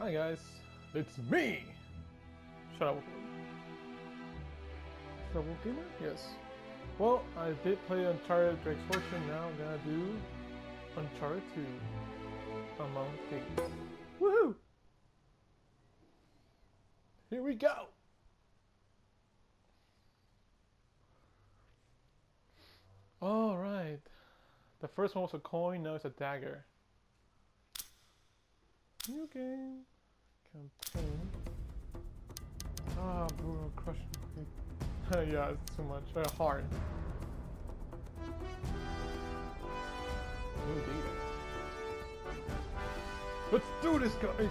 Hi guys, it's me! Shadow Gamer? Yes. Well, I did play Uncharted Drake's Fortune, now I'm gonna do Uncharted 2 Among Thieves. Woohoo! Here we go! Alright. The first one was a coin, now it's a dagger. New game. Campaign. Ah, Bruno Crush. Yeah, it's too much. Hard. New data. Let's do this, guys!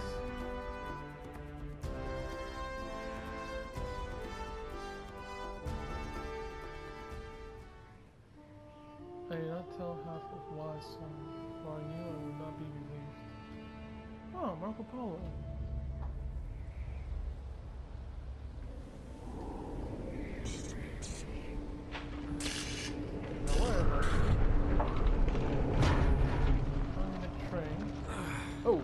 I did not tell half of why some, for I knew I would not be released. Oh, Marco Polo. Now where am I? I'm in a train. Oh!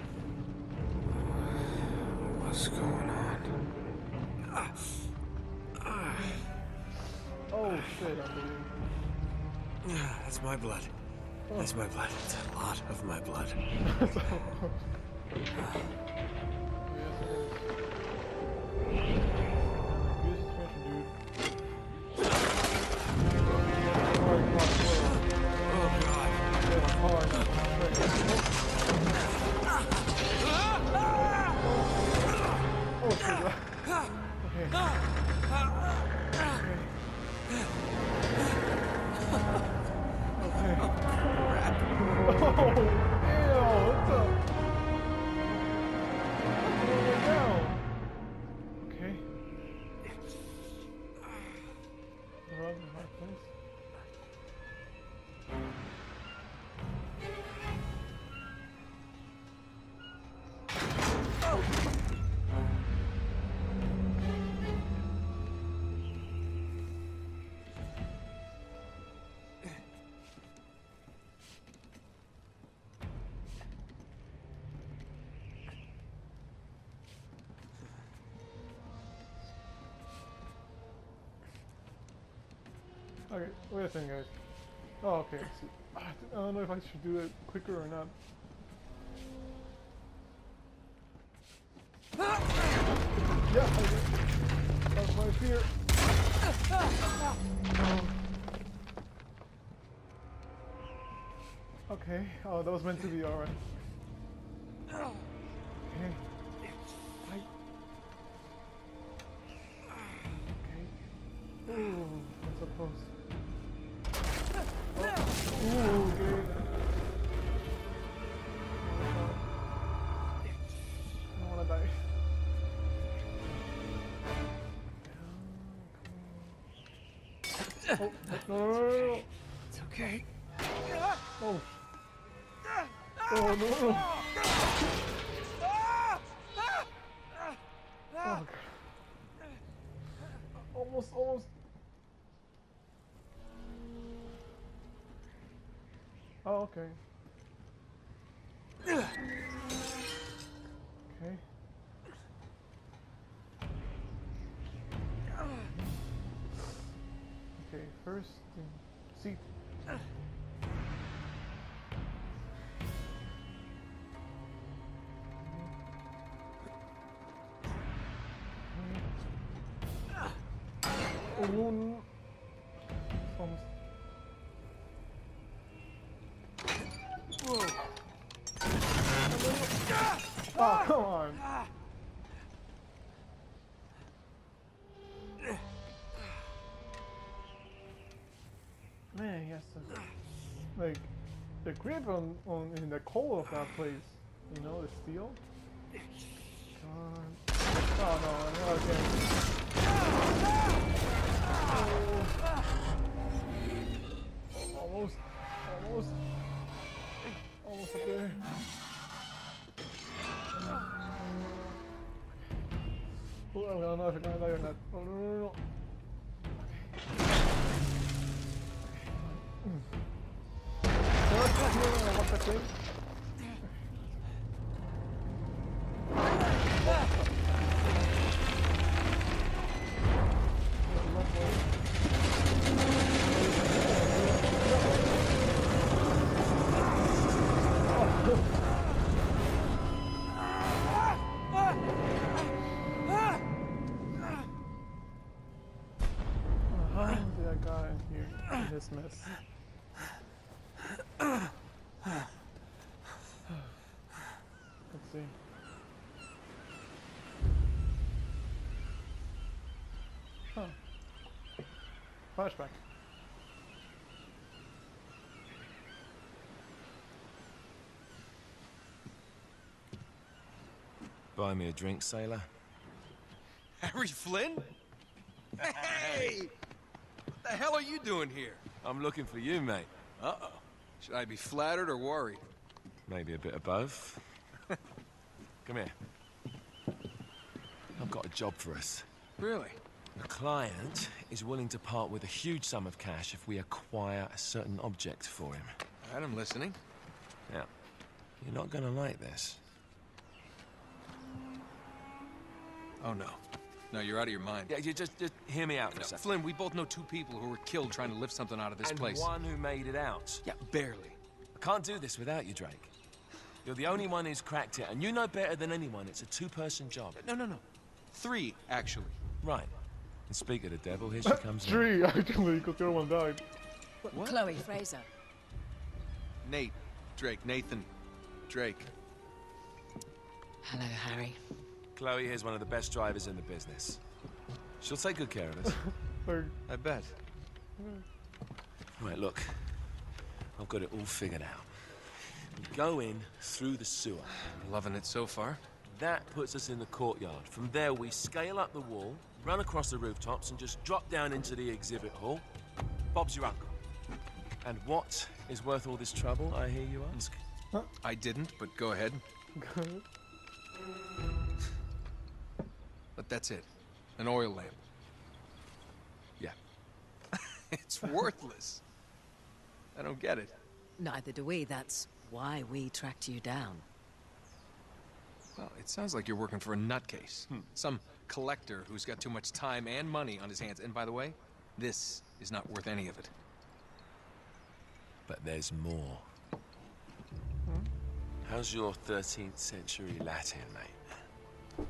What's going on? Oh shit, I'm bleeding. That's my blood. That's my blood. That's a lot of my blood. Okay, wait a second, guys. Oh, okay. See, I don't know if I should do it quicker or not. Yeah, I did. That was my fear. Okay. Oh, that was meant to be alright. Okay. Okay. Ooh, I'm so close. Ooh, good. I don't wanna die. Oh, no. It's okay. Oh. Oh, no. Oh, God. Almost. Oh, okay. Okay. Okay, first, seat. Oh, no. Almost. Whoa. Oh, come on. Man, he has to, like, the grip on in the coal of that place, you know, the steel. God. Oh no, not again. Oh. Almost up there. Oh, I don't know if I'm gonna die or not. Oh, no. What the thing? Christmas. Let's see. Huh. Flashback. Buy me a drink, sailor. Harry Flynn? Hey! What the hell are you doing here? I'm looking for you, mate. Uh-oh. Should I be flattered or worried? Maybe a bit of both. Come here. I've got a job for us. Really? The client is willing to part with a huge sum of cash if we acquire a certain object for him. All right, I'm listening. Now, you're not gonna like this. Oh, no. No, you're out of your mind. Yeah, you just hear me out for a second. Flynn, we both know 2 people who were killed trying to lift something out of this And place. one who made it out. Yeah, barely. I can't do this without you, Drake. You're the only one who's cracked it, and you know better than anyone it's a 2-person job. No. 3, actually. Right. And speak of the devil, here she comes now. 3 actually, because the other one died. What? Chloe Fraser. Nate. Drake. Nathan. Drake. Hello, Harry. Chloe here's one of the best drivers in the business. She'll take good care of us. Like, I bet. Right, look. I've got it all figured out. We go in through the sewer. Loving it so far. That puts us in the courtyard. From there, we scale up the wall, run across the rooftops, and just drop down into the exhibit hall. Bob's your uncle. And what is worth all this trouble, I hear you ask? I didn't, but go ahead. good. But that's it. An oil lamp. Yeah. It's worthless. I don't get it. Neither do we. That's why we tracked you down. Well, it sounds like you're working for a nutcase. Some collector who's got too much time and money on his hands. And by the way, this is not worth any of it. But there's more. How's your 13th century Latin, mate?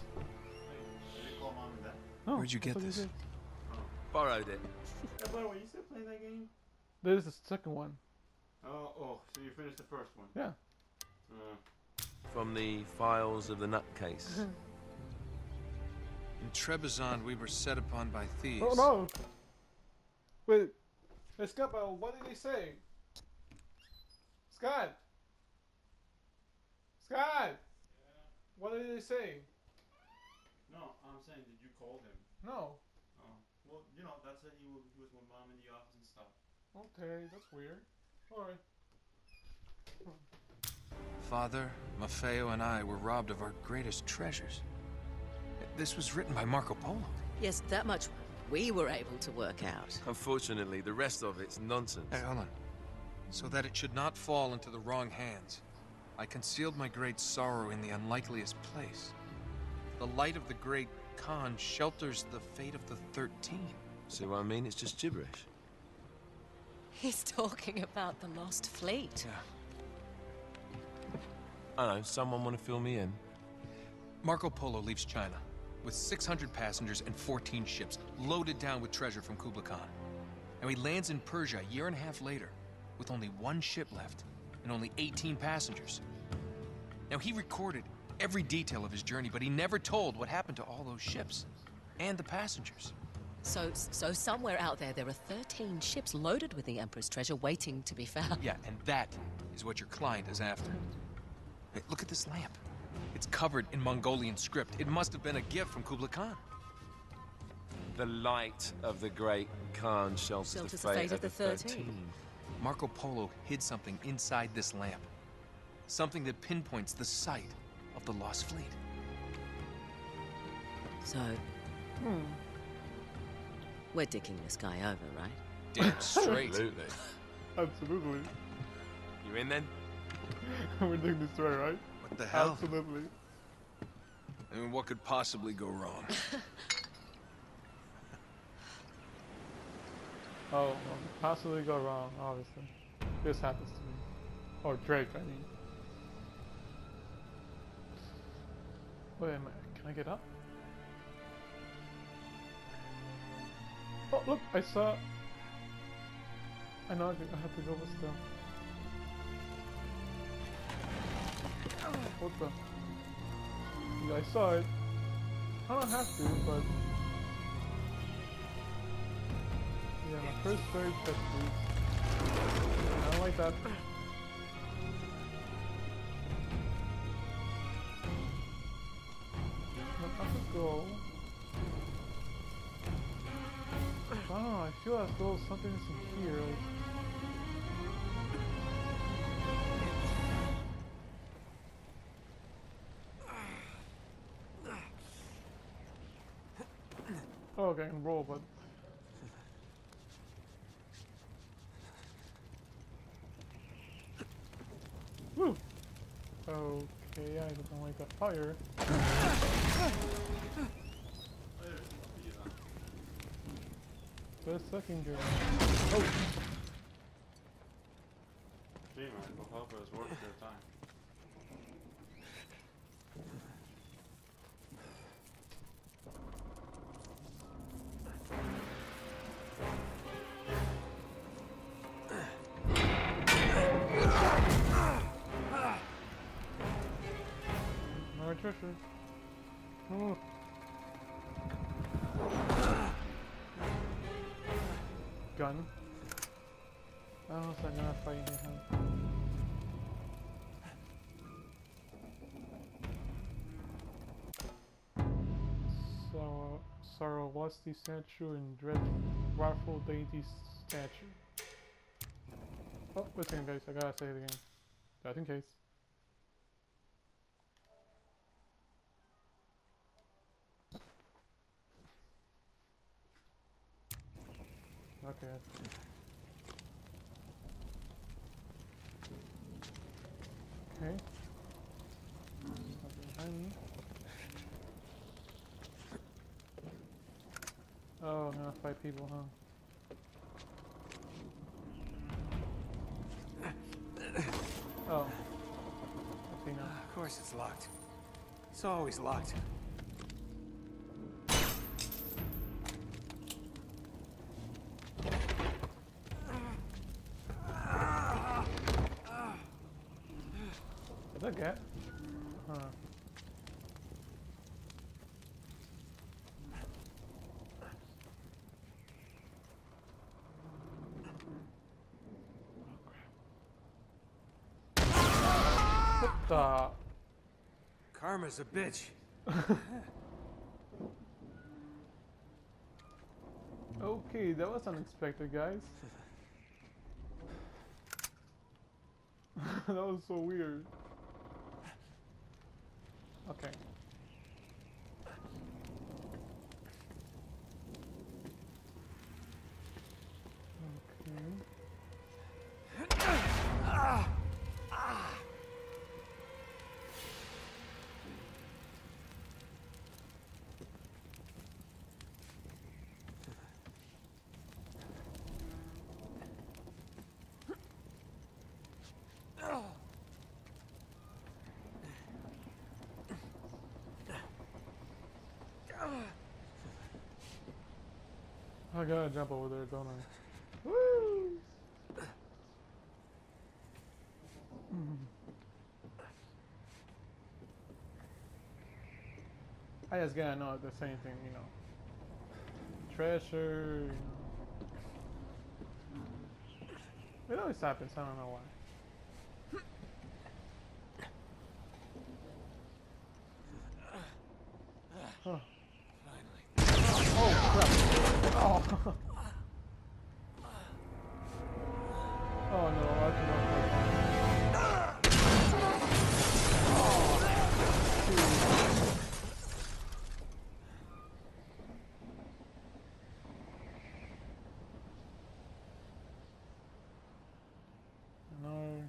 Oh, Where'd you get that's what this? did. Borrowed it. Yeah, by the way, you still playing that game? This is the second one. Oh, so you finished the first one? Yeah. From the files of the nutcase. In Trebizond, we were set upon by thieves. Oh no! Wait, hey Scott, what did they say? Scott! Scott! What did they say? No, I'm saying, did you call him? No. Oh, well, you know, that's it. He was with mom in the office and stuff. Okay, that's weird. Alright. Father, Maffeo, and I were robbed of our greatest treasures. This was written by Marco Polo. Yes, that much we were able to work out. Unfortunately, the rest of it's nonsense. Hey, hold on. So that it should not fall into the wrong hands, I concealed my great sorrow in the unlikeliest place. The light of the great Khan shelters the fate of the 13. See what I mean? It's just gibberish. He's talking about the lost fleet. Yeah. I don't know, someone want to fill me in? Marco Polo leaves China with 600 passengers and 14 ships, loaded down with treasure from Kublai Khan. And he lands in Persia a year and a half later, with only 1 ship left and only 18 passengers. Now, he recorded every detail of his journey, but he never told what happened to all those ships and the passengers. So somewhere out there are 13 ships loaded with the Emperor's treasure waiting to be found. Yeah, and that is what your client is after. Hey, look at this lamp. It's covered in Mongolian script. It must have been a gift from Kublai Khan. The light of the great Khan shelters the fate of the 13. Marco Polo hid something inside this lamp. Something that pinpoints the site of the lost fleet. So, we're dicking this guy over, right? Damn straight. Absolutely. Absolutely. You in then? We're doing this right, right? What the hell? Absolutely. I mean, what could possibly go wrong? Oh, well, possibly go wrong, obviously. This happens to me. Or Drake, I mean. Wait a minute, can I get up? Oh, look, I saw... I know I have to go, but still. What the? Yeah, I saw it. I don't have to, but yeah, my first third chest, please. I don't like that. I have to go. I don't know, I feel as though something's in here. Like, oh, okay, I can roll, but woo! Okay, I don't like that fire. Best second game. Oh! Gee, man, Papa is worth their time. More treasure. Oh. Gun. I don't know if I'm gonna fight him. So, Sarowasti statue and Dread Raffle Deity statue. Oh, wait a second, guys. I gotta say it again. Just in case. Okay. Okay. Something behind me. Oh, I'm gonna fight people, huh? Oh. Okay, now. Of course it's locked. It's always locked. Is that cat? Huh. What the? Karma's a bitch. Okay, that was unexpected, guys. That was so weird. Okay. I gotta jump over there, don't I? Woo! I just gotta know the same thing, you know. Treasure, you know. It always happens, I don't know why. Huh. Oh crap! Oh! Oh no, I cannot fight. No.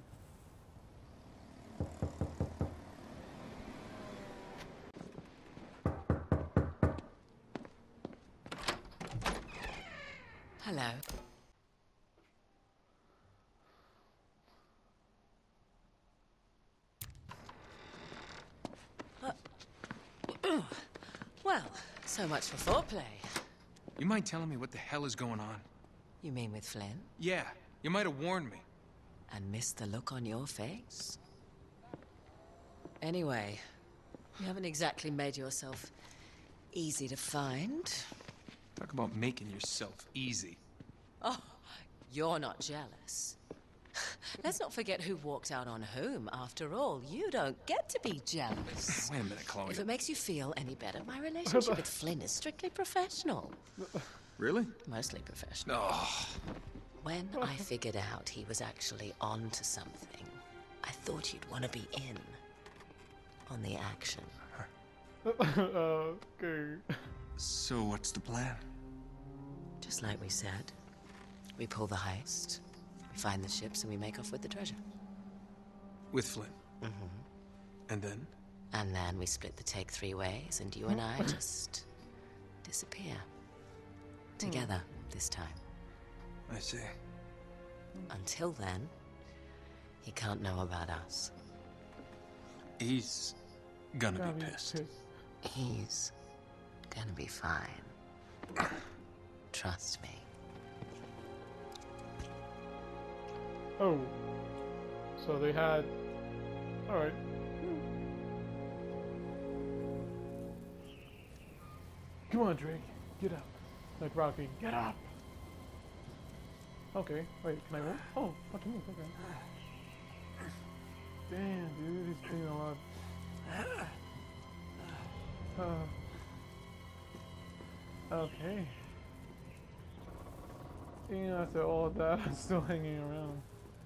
Hello. Well, so much for foreplay. You mind telling me what the hell is going on? You mean with Flynn? Yeah. You might have warned me. And missed the look on your face? Anyway, you haven't exactly made yourself easy to find. Talk about making yourself easy. Oh, you're not jealous. Let's not forget who walked out on whom. After all, you don't get to be jealous. Wait a minute, Chloe. If it makes you feel any better, my relationship with Flynn is strictly professional. Really? Mostly professional. Oh. When I figured out he was actually onto something, I thought you'd want to be in on the action. Okay. So what's the plan? Just like we said, we pull the heist, we find the ships, and we make off with the treasure. With Flynn? And then? And then we split the take 3 ways, and you and I just disappear. Together, this time. I see. Until then, he can't know about us. He's gonna Gotta be be pissed. He's gonna be fine. Trust me. Oh. So they had... Alright. Come on, Drake. Get up. Like Rocky. Get up! Okay. Wait, can I move? Oh, I can move. Okay. Damn, dude. He's doing a lot. Okay. Even after all of that, I'm still hanging around.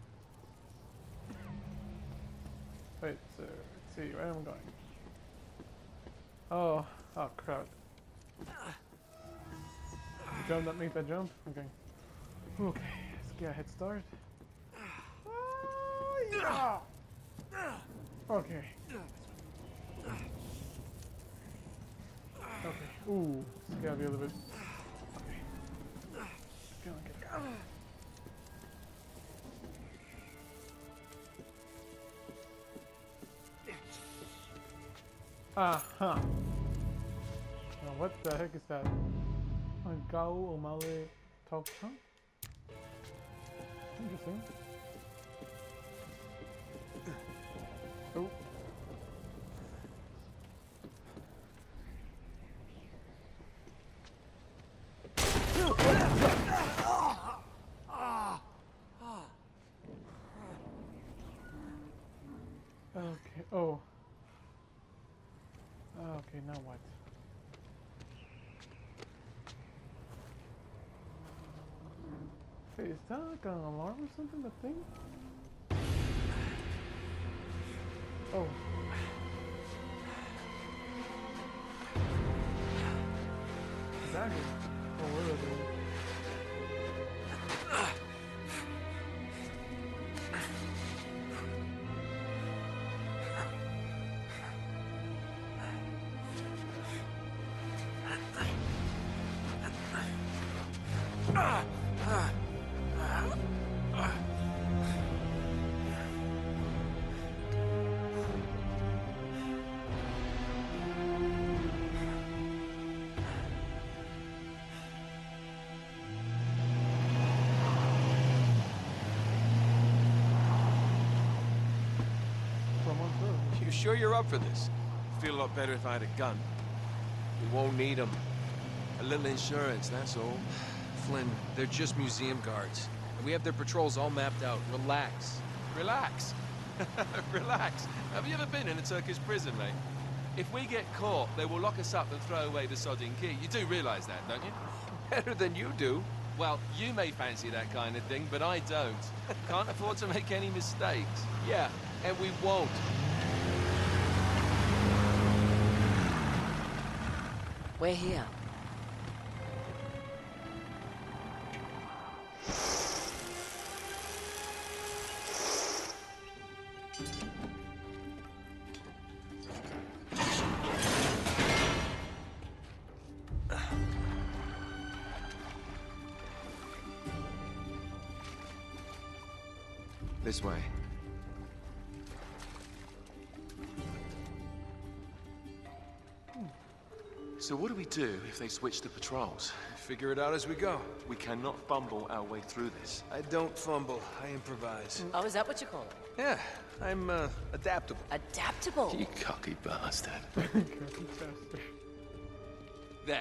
Wait, so let's see, where am I going? Oh crap. The jump that made that jump? Okay. Okay, let's get a head start. Yeah. Okay. Okay. Ooh, it's gotta be a little bit. Okay. Feeling good. Aha. Now what the heck is that? Gao Omale Talk Chunk? Interesting. Oh. Okay. Oh. Okay, now what? Wait, is that like an alarm or something, the thing? Oh. Dagger. Oh, where are they? You sure you're up for this? Feel a lot better if I had a gun. We won't need them. A little insurance, that's all. Flynn, they're just museum guards. And we have their patrols all mapped out. Relax. Relax. Relax. Have you ever been in a Turkish prison, mate? If we get caught, they will lock us up and throw away the sodding key. You do realize that, don't you? Better than you do. Well, you may fancy that kind of thing, but I don't. Can't afford to make any mistakes. Yeah, and we won't. We're here. This way. So what do we do if they switch the patrols? Figure it out as we go. We cannot fumble our way through this. I don't fumble, I improvise. Oh, is that what you call it? Yeah, I'm, adaptable. Adaptable. You cocky bastard. There.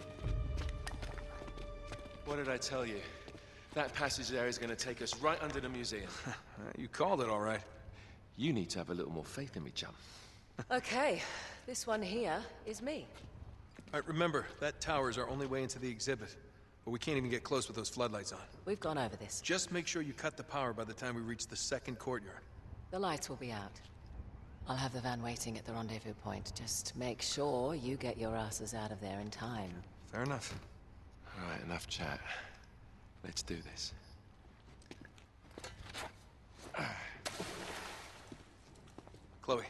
What did I tell you? That passage there is going to take us right under the museum. You called it all right. You need to have a little more faith in me, chum. Okay, this one here is me. All right, remember, that tower's our only way into the exhibit. But we can't even get close with those floodlights on. We've gone over this. Just make sure you cut the power by the time we reach the second courtyard. The lights will be out. I'll have the van waiting at the rendezvous point. Just make sure you get your asses out of there in time. Fair enough. All right, enough chat. Let's do this. Chloe.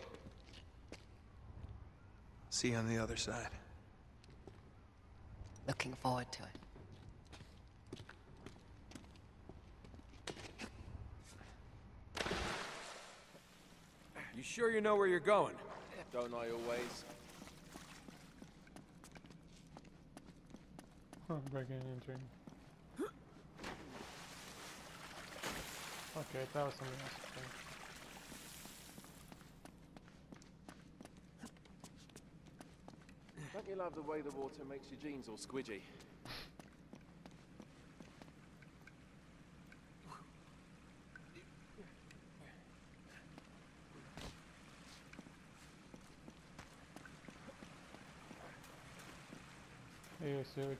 See you on the other side. Looking forward to it. You sure you know where you're going? Don't I always? Breaking and entering. Okay, that was something else. Okay. Don't you love the way the water makes your jeans all squidgy? Hey, search.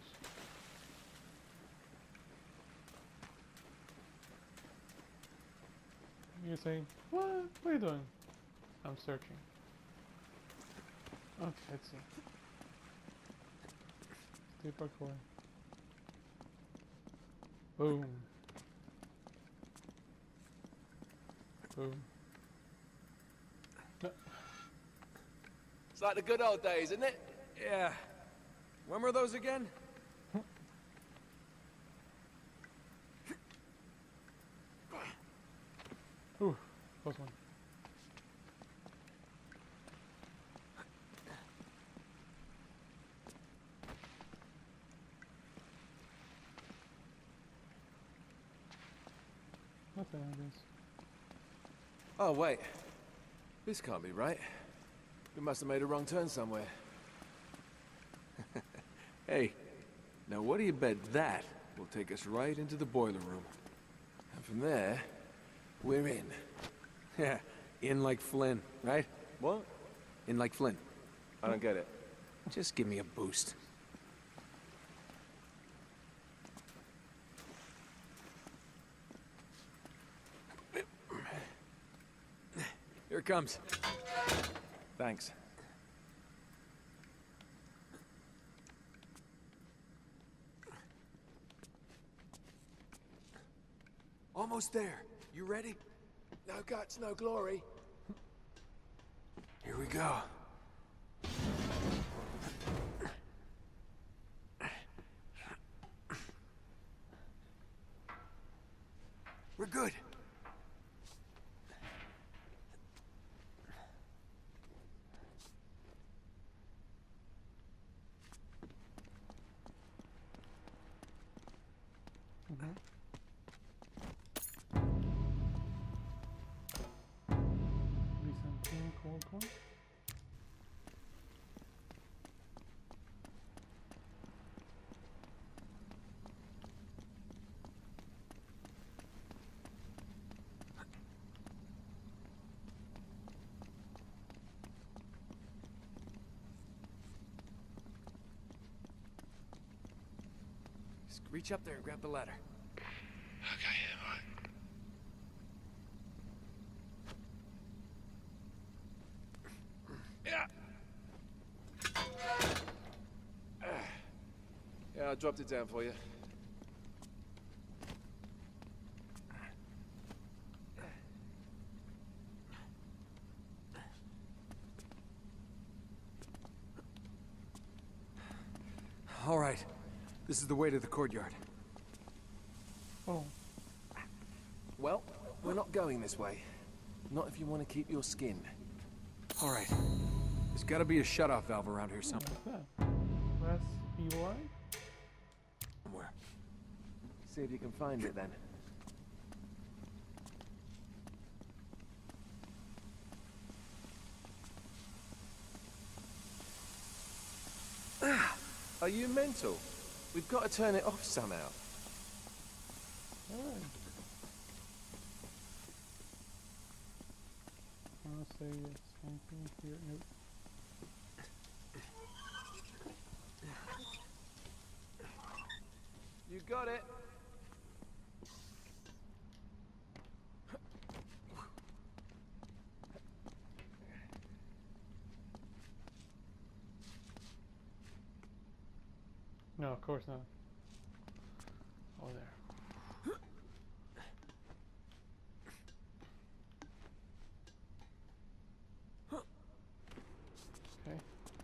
You're saying, what? What are you doing? I'm searching. Okay, let's see. Stay parkour. Boom. Boom. No. It's like the good old days, isn't it? Yeah. When were those again? Ooh, close one. Nothing like this. Oh, wait. This can't be right. We must have made a wrong turn somewhere. Hey, now what do you bet that will take us right into the boiler room? And from there, we're in. Yeah, in like Flynn, right? What? In like Flynn. I don't get it. Just give me a boost. Here it comes. Thanks. Almost there. You ready? No guts, no glory. Here we go. We're good. Byzantine cold coin. Just reach up there and grab the ladder. Okay, all right. Yeah. Yeah, I dropped it down for you. All right. This is the way to the courtyard. Oh, Well, we're not going this way. Not if you want to keep your skin. All right. There's got to be a shut-off valve around here somewhere. what's that? Press EY. Somewhere. See if you can find it then. Are you mental? We've got to turn it off somehow. Alright. I'll say it's something here. Nope. You got it. No, of course not. Oh, there. Okay.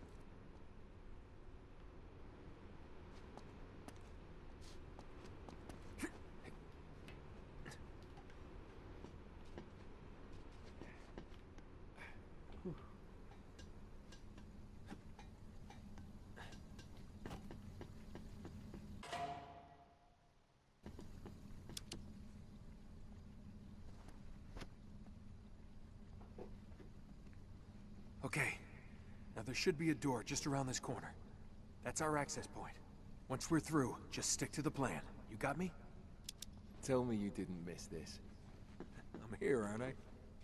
Okay. Now there should be a door just around this corner. That's our access point. Once we're through, just stick to the plan. You got me? Tell me you didn't miss this. I'm here, aren't I?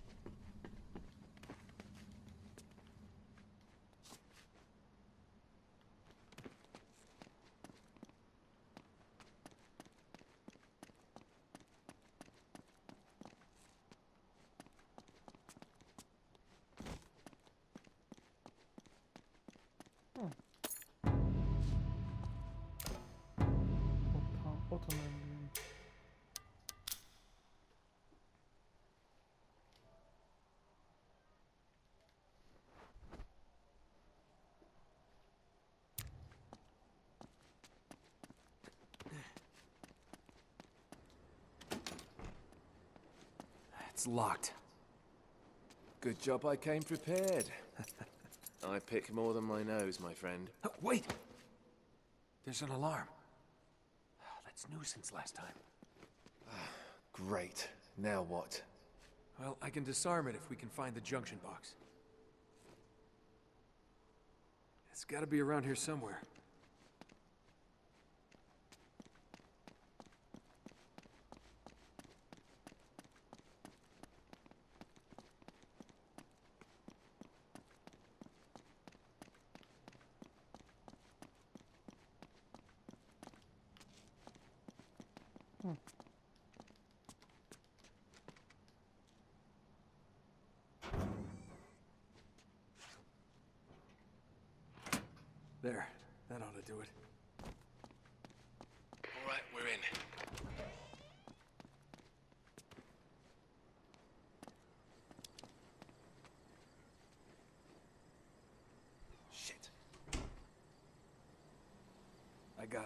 Ottoman. It's locked. Good job I came prepared. I pick more than my nose, my friend. Wait! There's an alarm. That's new since last time. Great. Now what? Well, I can disarm it if we can find the junction box. It's gotta be around here somewhere. There. That ought to do it. All right, we're in. Shit. I got him.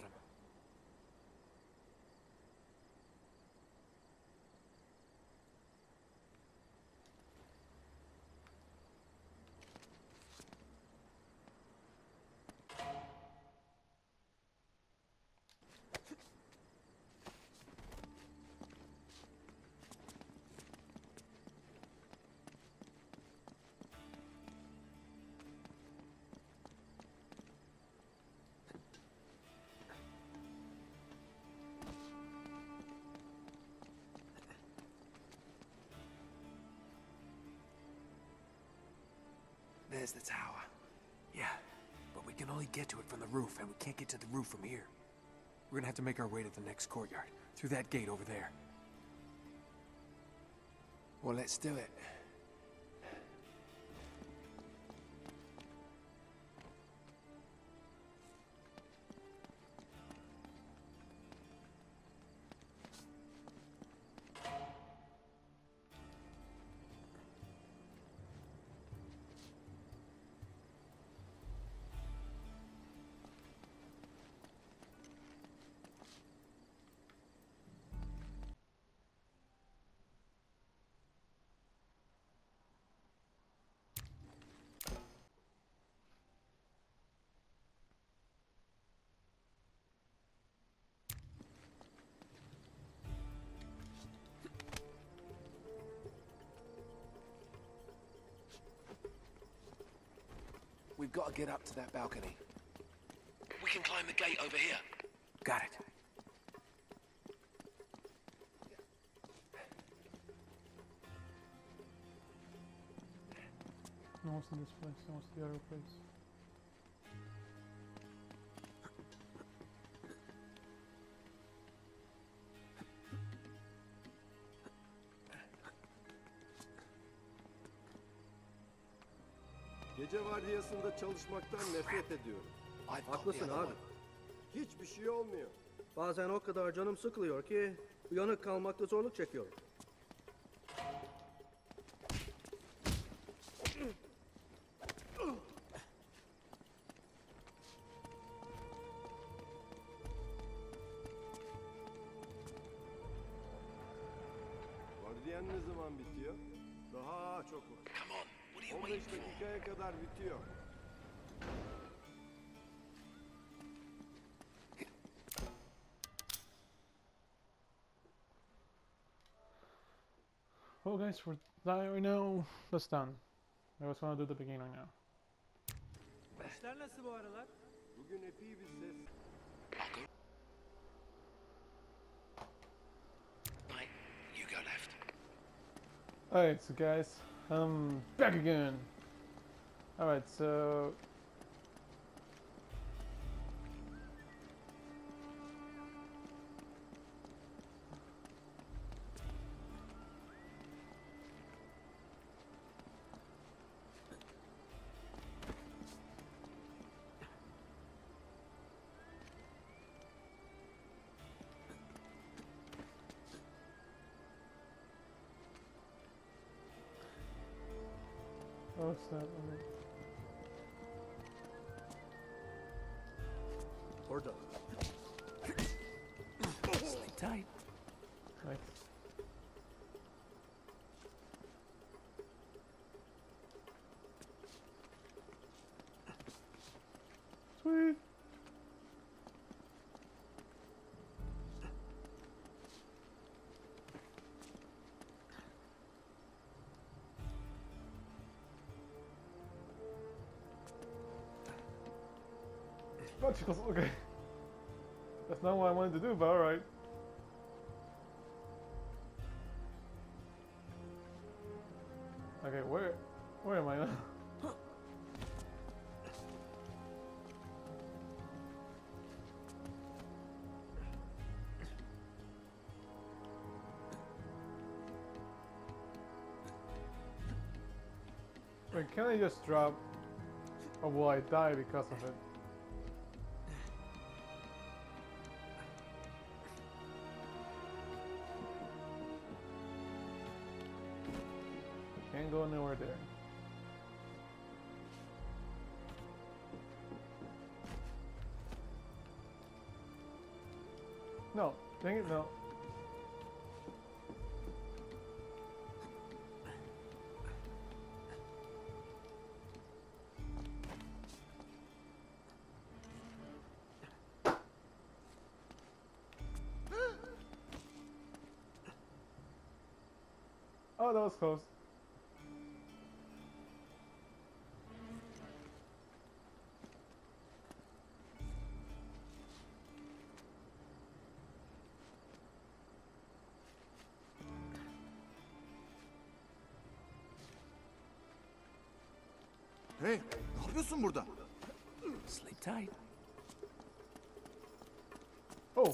There's the tower. Yeah, but we can only get to it from the roof, and we can't get to the roof from here. We're gonna have to make our way to the next courtyard, through that gate over there. Well, let's do it. we've got to get up to that balcony. We can climb the gate over here. Got it. No one's in this place, no one's in the other place. Gece vardiyasında çalışmaktan nefret ediyorum. Haklısın abi. Hiçbir şey olmuyor. Bazen o kadar canım sıkılıyor ki uyanık kalmakta zorluk çekiyorum. Vardiyan ne zaman bitiyor? Daha çok var. Come on, what are you 15 waiting for? dakikaya kadar bitiyor. Well guys, we're dying right now. That's done. I just want to do the beginning now. İşler nasıl bu aralar? Bugün epey bir ses. Right, you go left. Alright, so guys, I'm back again. Alright, so... Oh, snap. Orada. Sleep tight. Nice. Sweet. Bicycles, okay. That's not what I wanted to do, but alright. Okay, where am I now? Wait, can I just drop? Or will I die because of it? Can't go nowhere there. No, dang it, no. Oh, that was close. Hey, ne yapıyorsun burada? Sleep tight. Oh!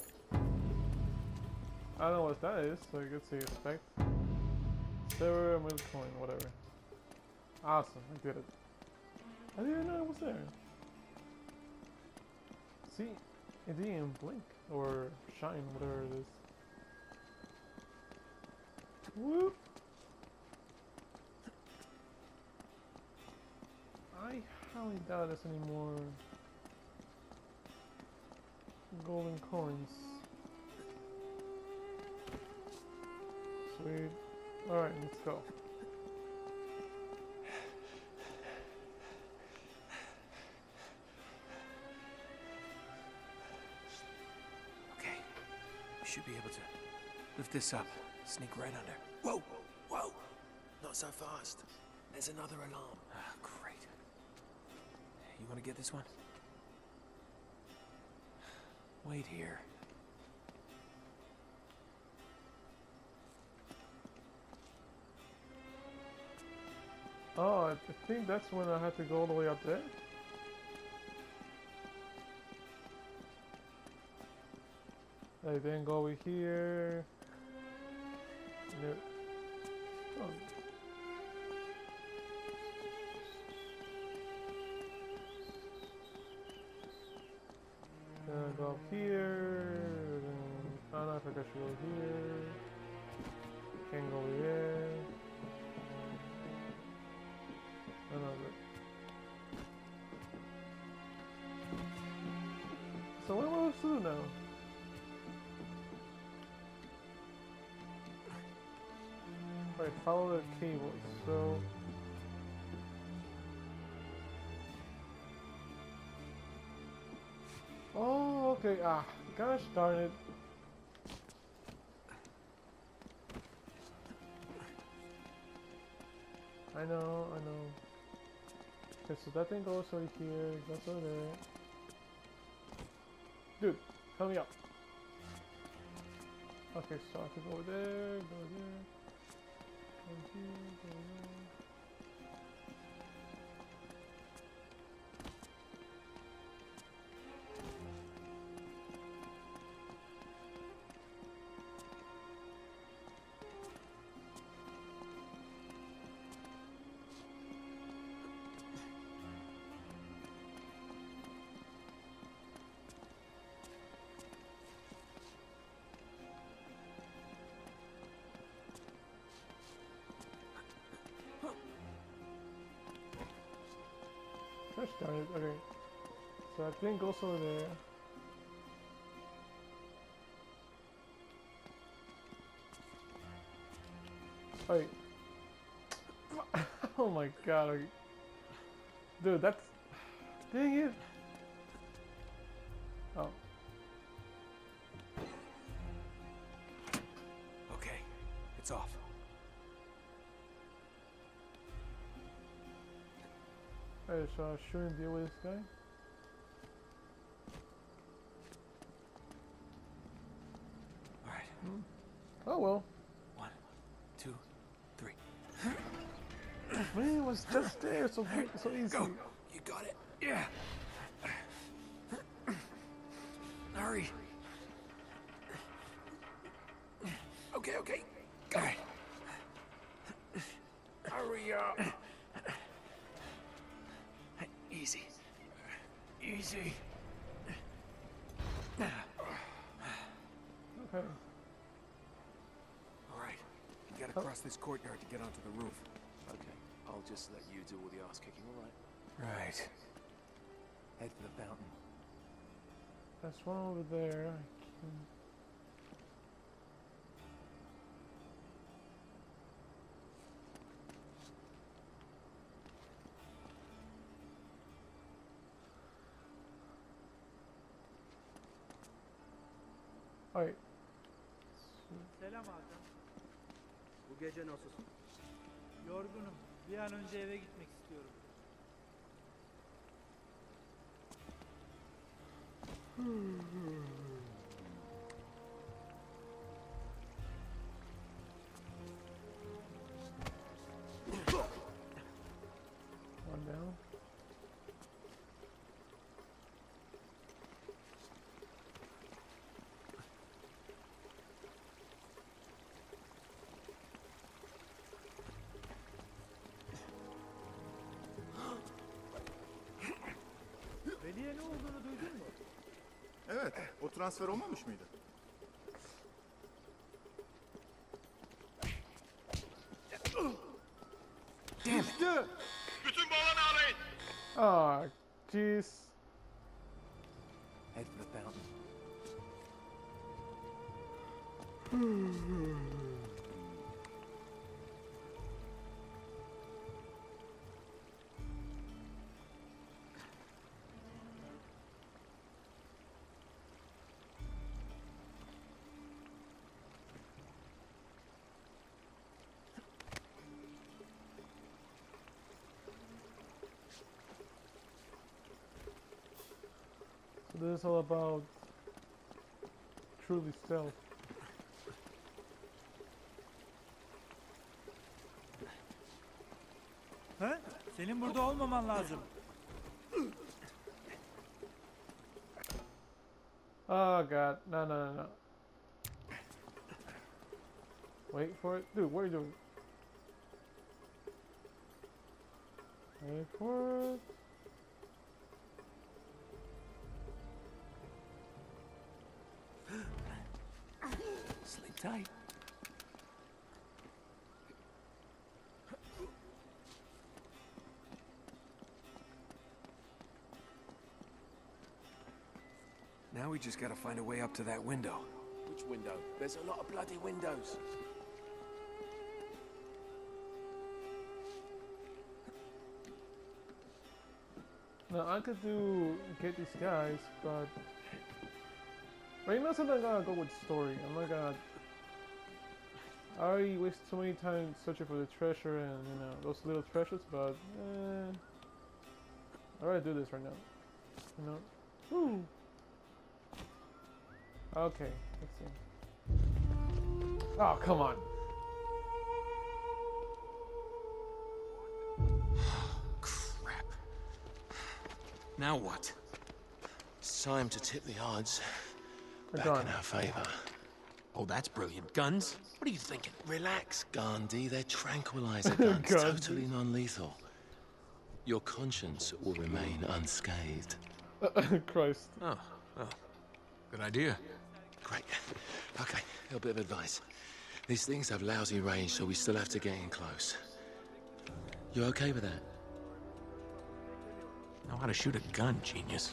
I don't know what that is, so you can see expect. Silver, milk coin, whatever. Awesome, I did it. I didn't know it was there. See, it didn't even blink or shine, whatever it is. Whoop! I highly doubt there's any more golden coins. Sweet. Alright, let's go. Okay. We should be able to lift this up. Sneak right under. Whoa, whoa, not so fast. There's another alarm. Ah, great. Want to get this one? Wait here. Oh, I think that's when I had to go all the way up there. I then go over here. No. Oh. Then I go up here. Then, oh no, I forgot to go here. Can't go over there. Oh no, good. So what am I supposed to do now? Right, follow the cable. So oh, okay. Ah, gosh darn it. I know. Okay, so that thing goes over here, goes over there. Dude, help me out. Okay, so I can go over there, go there. Go here, go there. Gosh darn it, okay. So that thing goes over there. Wait. Oh my god, okay. Dude, that's... Dang it! Oh. Okay, it's off. Alright, so I shouldn't deal with this guy. Alright. Oh well. 1, 2, 3. Man, it was just there, so easy. Go! You got it. Yeah. Hurry. Okay. Go. Right. Hurry up. Easy. Okay. All right. You gotta cross this courtyard to get onto the roof. Okay, I'll just let you do all the ass kicking, all right? Right. Head for the fountain. There's one over there. Alright. Selam Hakan. Bu gece nasılsın? Yorgunum. Bir an önce eve gitmek istiyorum. One down. Veli'ye ne olduğunu duydun mu? Evet, o transfer olmamış mıydı? Damn it! Bütün bağlanı arayın. Ah, jeez. Head for the fountain. this is all about truly stealth. Ha? Senin burada olmaman lazım. Oh god, no. Wait for it. Dude, what are you doing? Wait for it. Sleep tight. Now we just gotta find a way up to that window. Which window? There's a lot of bloody windows. Now I could get these guys, but right now I'm not gonna go with story. I'm not gonna. I already wasted so many times searching for the treasure and those little treasures, but I'd rather do this right now. Woo. Okay, let's see. Oh, come on. Crap. Now what? It's time to tip the odds They're back gone. in our favor. Oh, that's brilliant. Guns? What are you thinking? Relax, Gandhi. They're tranquilizer guns, Gandhi. totally non-lethal. Your conscience will remain unscathed. Christ. Oh, good idea. Great. Okay, a little bit of advice. These things have lousy range, so we still have to get in close. You okay with that? Know how to shoot a gun, genius.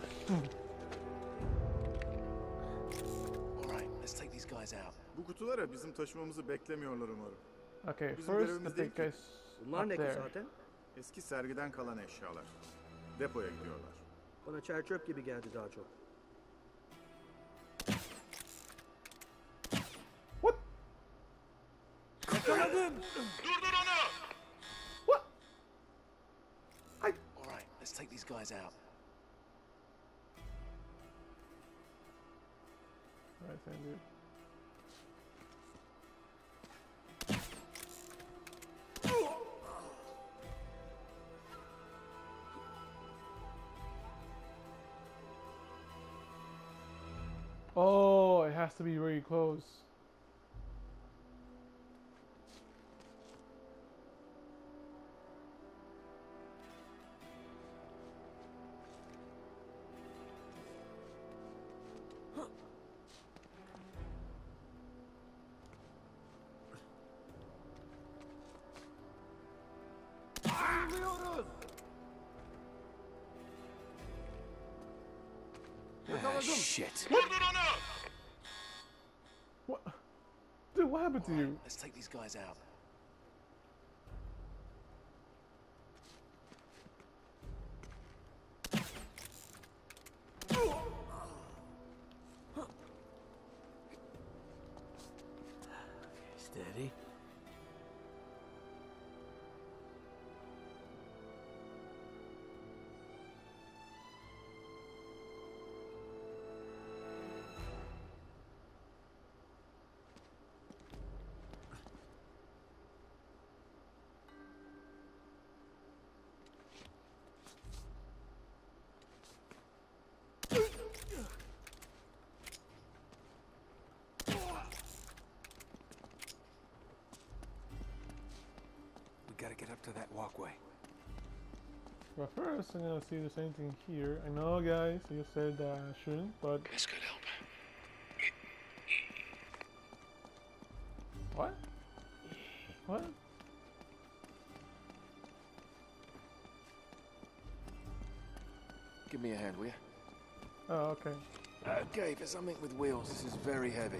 All right, let's take these guys out. Bu kutulara bizim taşımamızı beklemiyorlar umarım. Okay, Bizim first görevimiz the değil big ki. guys Bunlar up ne ki there. zaten? Eski sergiden kalan eşyalar. Depoya gidiyorlar. Bana çer çöp gibi geldi daha çok. Yakaladım. Durdur onu! All right, let's take these guys out. Right then, dude. Oh, it has to be really close. Ah, shit. Durdur onu! What? Dude, what happened to you? Let's take these guys out. Steady. We gotta get up to that walkway. But first, I'm gonna see if there's anything here. I know, guys, you said I shouldn't, but This could help. what? What? Give me a hand, will you? Oh, okay. Okay, for something with wheels, this is very heavy.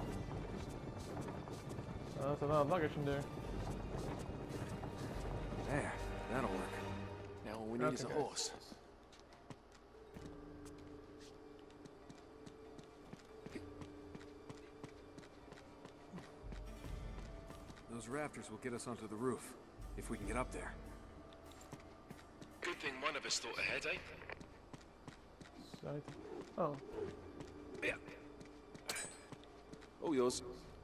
That's a lot of luggage in there. There, that'll work. Now all we need is a Okay. horse. Those rafters will get us onto the roof, if we can get up there. Good thing one of us thought ahead, eh? I need to... Oh. Yeah. Oh, yours.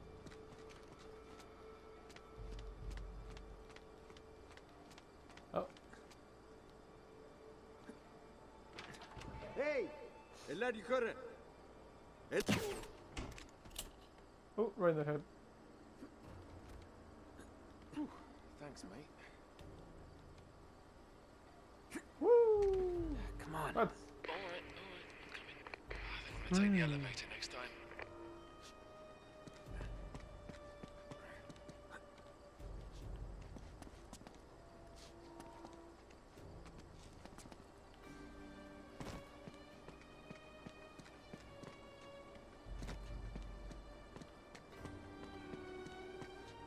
Oh. Hey! Eller yukarı. Oh, right in the head. Thanks, mate. Woo! Come on. That's... I'm gonna take the elevator next time.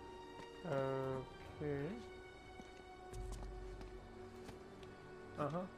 Okay. Uh-huh.